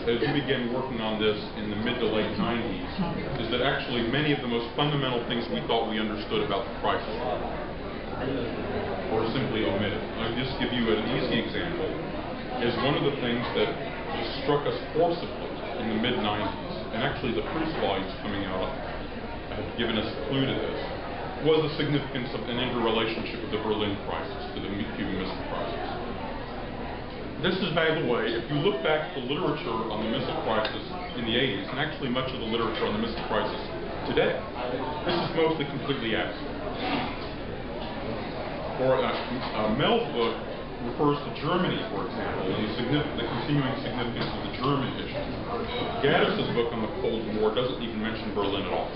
as you began working on this in the mid to late 90s, is that actually many of the most fundamental things we thought we understood about the crisis were simply omitted. I'll just give you an easy example. Is one of the things that struck us forcibly in the mid 90s, and actually the proof slides coming out have given us a clue to this, was the significance of an interrelationship with the Berlin crisis to the Cuban Missile Crisis. This is, by the way, if you look back at the literature on the missile crisis in the 80s, and actually much of the literature on the missile crisis today, this is mostly completely absent. Mel's book refers to Germany, for example, and the continuing significance of the German issue. Gaddis's book on the Cold War doesn't even mention Berlin at all.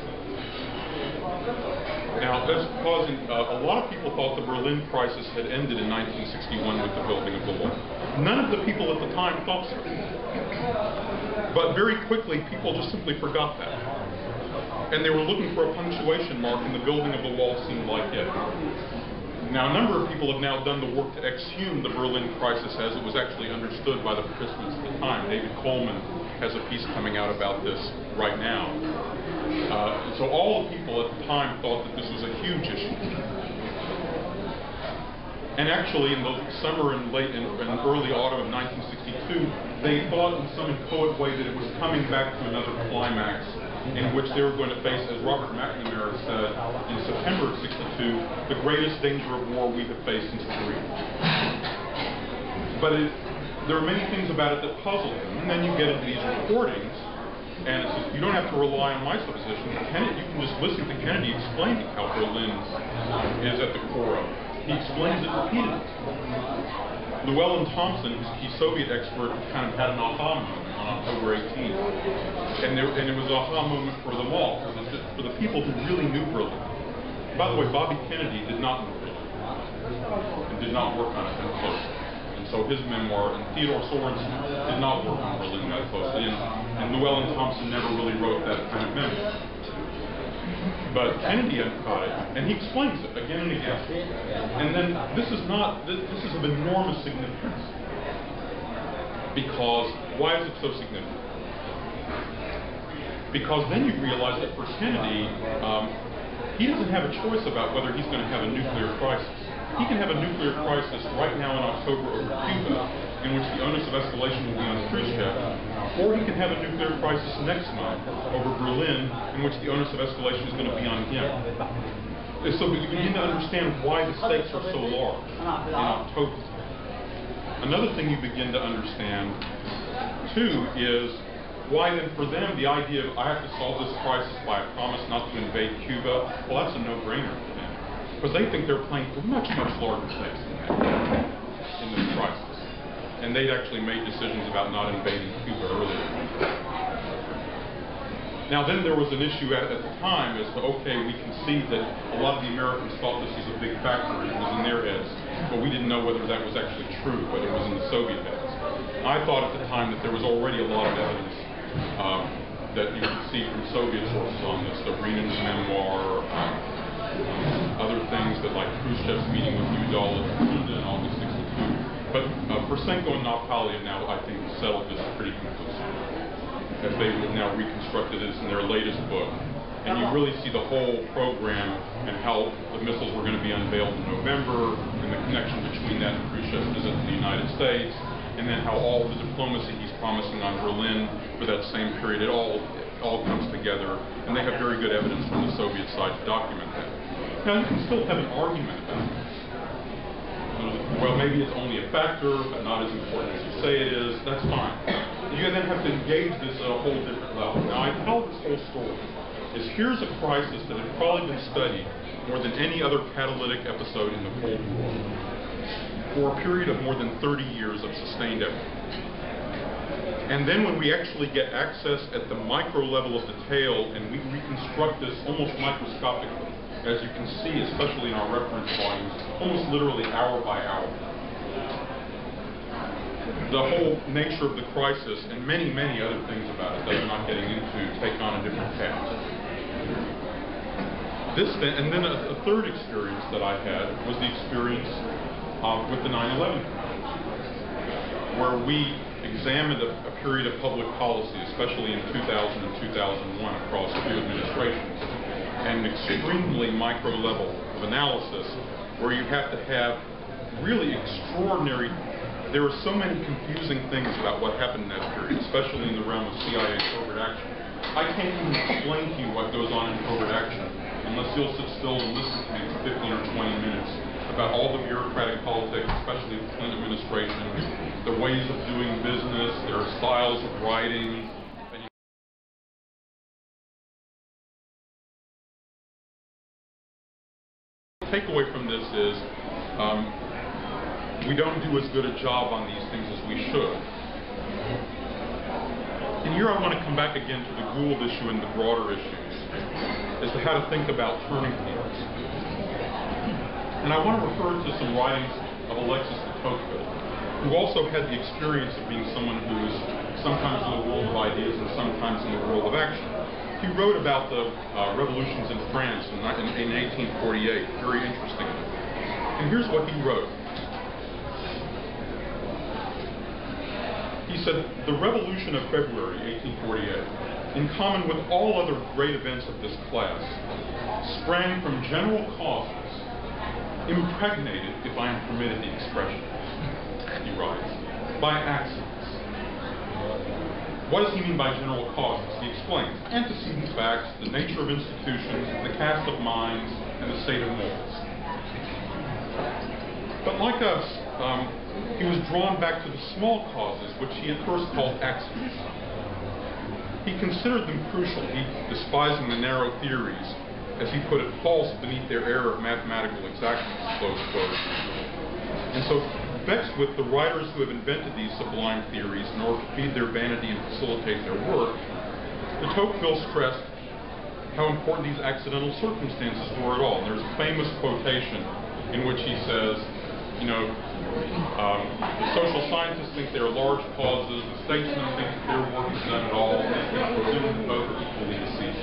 Now, that's causing a lot of people thought the Berlin crisis had ended in 1961 with the building of the wall. None of the people at the time thought so. But very quickly, people just simply forgot that. And they were looking for a punctuation mark, and the building of the wall seemed like it. Now, a number of people have now done the work to exhume the Berlin crisis as it was actually understood by the participants at the time. David Coleman has a piece coming out about this right now. So all the people at the time thought that this was a huge issue. And actually, in the summer and early autumn of 1962, they thought in some inchoate way that it was coming back to another climax in which they were going to face, as Robert McNamara said in September of '62, the greatest danger of war we have faced since Korea. But there are many things about it that puzzle them. And then you get into these recordings, and it's just, you don't have to rely on my supposition. You can just listen to Kennedy explaining how Berlin is at the core of it. He explains it repeatedly. Llewellyn Thompson, who's a key Soviet expert, kind of had an aha moment on October 18th. And it was an aha moment for them all, for the people who really knew Berlin. By the way, Bobby Kennedy did not know Berlin, and did not work on it that closely. And so his memoir, and Theodore Sorensen did not work on Berlin that closely, and Llewellyn Thompson never really wrote that kind of memoir. But Kennedy caught it, and he explains it again and again. And then this is of enormous significance. Because, why is it so significant? Because then you realize that for Kennedy, he doesn't have a choice about whether he's going to have a nuclear crisis. He can have a nuclear crisis right now in October over Cuba, in which the onus of escalation will be on Khrushchev, or he can have a nuclear crisis next month over Berlin, in which the onus of escalation is going to be on him. And so you begin to understand why the stakes are so large in October. Another thing you begin to understand, too, is why then for them the idea of I have to solve this crisis by a promise not to invade Cuba, well, that's a no-brainer for them. Because they think they're playing for much, much larger stakes than that in this crisis. And they'd actually made decisions about not invading Cuba earlier. Now then there was an issue at the time as to, okay, we can see that a lot of the Americans thought this was a big factor, and it was in their heads, but we didn't know whether that was actually true, but it was in the Soviet heads. I thought at the time that there was already a lot of evidence that you could see from Soviet sources on this, the Renin's memoir, other things that like Khrushchev's meeting with Udall in August '62. But Poroshenko and Naftali have now, I think, settled this pretty conclusively, as they have now reconstructed this in their latest book. And you really see the whole program and how the missiles were going to be unveiled in November, and the connection between that and Khrushchev's visit to the United States, and then how all the diplomacy he's promising on Berlin for that same period, it all comes together, and they have very good evidence from the Soviet side to document that. Now, you can still have an argument about this. Well, maybe it's only a factor, but not as important as you say it is. That's fine. You then have to engage this at a whole different level. Now, I tell this whole story is here's a crisis that had probably been studied more than any other catalytic episode in the Cold War for a period of more than 30 years of sustained effort. And then when we actually get access at the micro level of detail and we reconstruct this almost microscopically, as you can see, especially in our reference volumes, almost literally hour by hour, the whole nature of the crisis and many, many other things about it that I'm not getting into take on a different path. And then a third experience that I had was the experience with the 9/11 Commission, where we examined a period of public policy, especially in 2000 and 2001 across a few administrations, and an extremely micro level of analysis where you have to have really extraordinary. There are so many confusing things about what happened in that period, especially in the realm of CIA covert action. I can't even explain to you what goes on in covert action unless you'll sit still and listen to me for 15 or 20 minutes about all the bureaucratic politics, especially the Clinton administration, the ways of doing business, their styles of writing. The takeaway from this is we don't do as good a job on these things as we should. And here I want to come back again to the Gould issue and the broader issues as to how to think about turning points. And I want to refer to some writings of Alexis de Tocqueville, who also had the experience of being someone who was sometimes in the world of ideas and sometimes in the world of action. He wrote about the revolutions in France in 1848, very interestingly. And here's what he wrote. He said, "The Revolution of February 1848, in common with all other great events of this class, sprang from general causes, impregnated, if I am permitted the expression," he writes, "by accidents." What does he mean by general causes? He explains antecedent facts, the nature of institutions, the cast of minds, and the state of morals. But like us, he was drawn back to the small causes, which he at first called accidents. He considered them crucial, he despising the narrow theories, as he put it, false beneath their air of mathematical exactness, close quote. And so, vexed with the writers who have invented these sublime theories in order to feed their vanity and facilitate their work, de Tocqueville stressed how important these accidental circumstances were at all. And there's a famous quotation in which he says, you know, the social scientists think they're large causes, the statesmen think that their work is done at all, and they presume both are equally deceived.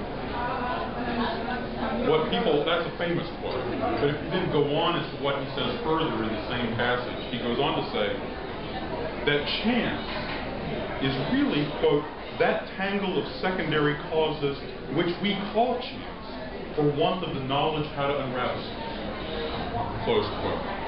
That's a famous quote, but if you then go on as to what he says further in the same passage, he goes on to say that chance is really, quote, that tangle of secondary causes which we call chance for want of the knowledge how to unravel, close quote.